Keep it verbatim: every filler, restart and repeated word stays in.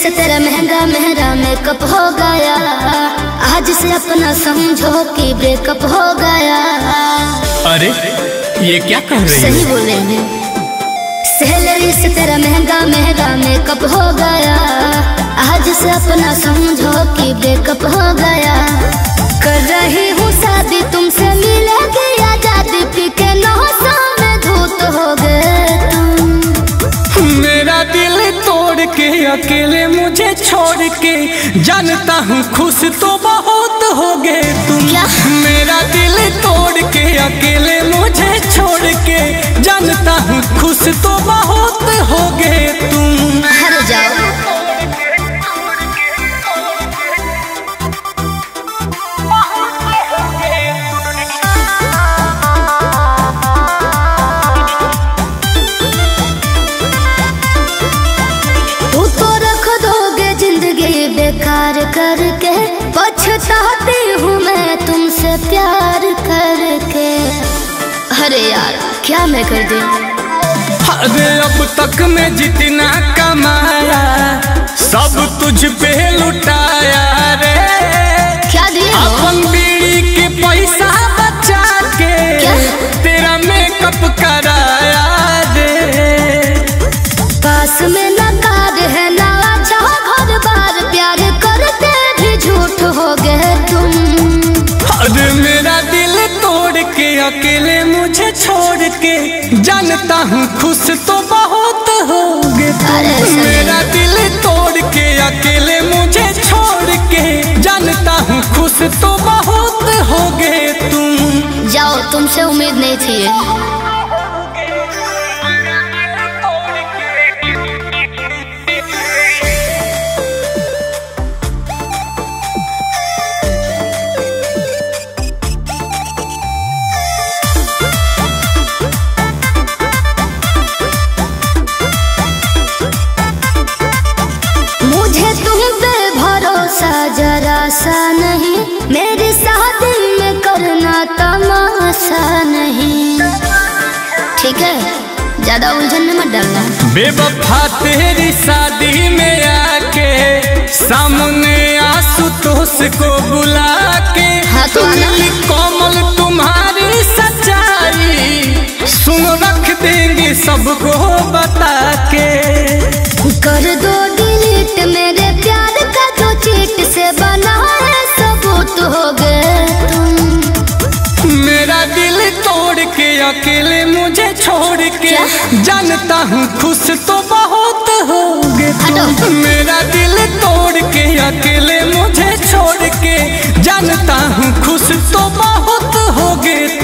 से तेरा महंगा मेहरा मेकअप हो गया, आज से अपना समझो कि ब्रेकअप हो गया। अरे ये क्या कर रही है? सही बोले हैं। सैलरी से तेरा महंगा महंगा मेकअप हो गया, आज से अपना समझो कि ब्रेकअप हो गया। कर रही हूँ शादी तुमसे मिलेगी आजादी, पी के नौसा में धूत हो गए तुम। मेरा दिल तोड़ के अकेले मुझे छोड़ के, जानता हूँ खुश तो बहुत हो गए तुम। क्या? मेरा दिल तोड़ के अकेले मुझे छोड़ के, जानता हूँ खुश तो बहुत हो गए तुम। हर जाओ। बेकार करके पछताती हूँ मैं तुमसे प्यार करके। अरे यार क्या मैं कर दूं? अरे अब तक मैं जितना कमाया सब तुझ पे लुटाया रे। क्या दिया? अपन बीड़ी के पैसा बचा के क्या? तेरा मेकअप कराया रे। पास में नकार है ना अच्छा घर बार, प्यार करते भी झूठ हो गए तुम। अरे मेरा दिल तोड़ के अकेले मुझे छोड़ के, जानता हूँ खुश तो बहुत होगे तुम। मेरा दिल तोड़ के अकेले मुझे छोड़ के, जानता हूँ खुश तो बहुत होगे तुम। जाओ, तुमसे उम्मीद नहीं थी। जरा सा नहीं मेरी शादी में करना तमाशा नहीं, ठीक है? ज्यादा उलझन में मत डालना। बेवफा तेरी शादी में आके सामने आशुतोष को बुला के, हाँ तो कोमल तुम्हारी सच्चाई सुन रख देंगे सबको बता के। कर दो डिलीट मेरे प्यार का जो चीट से बना है सबूत हो गए तुम। मेरा दिल तोड़ के अकेले मुझे छोड़ के, जानता हूँ खुश तो बहुत होगे तुम। मेरा दिल तोड़ के अकेले मुझे छोड़ के, जानता हूँ खुश तो बहुत होगे।